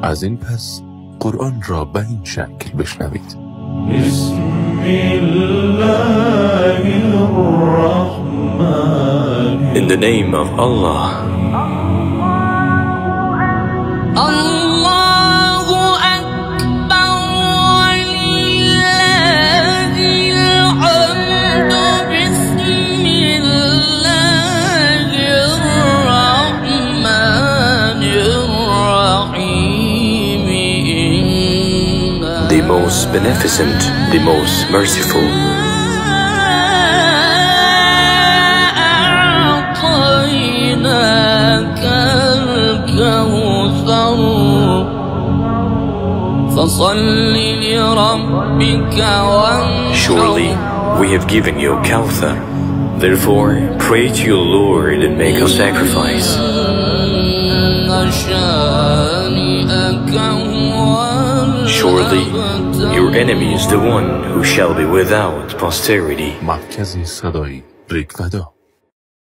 از این پس قرآن را به این شکل بشنوید. بسم الله الرحمن. In the name of Allah. Allahu Akbar walillahil hamdu. Bismillahir rahmanir rahim. The most beneficent, the most merciful. Surely we have given you Kawthar. Therefore pray to your Lord and make a sacrifice. Surely your enemy is the one who shall be without posterity. مرکز صدایی ریگودا.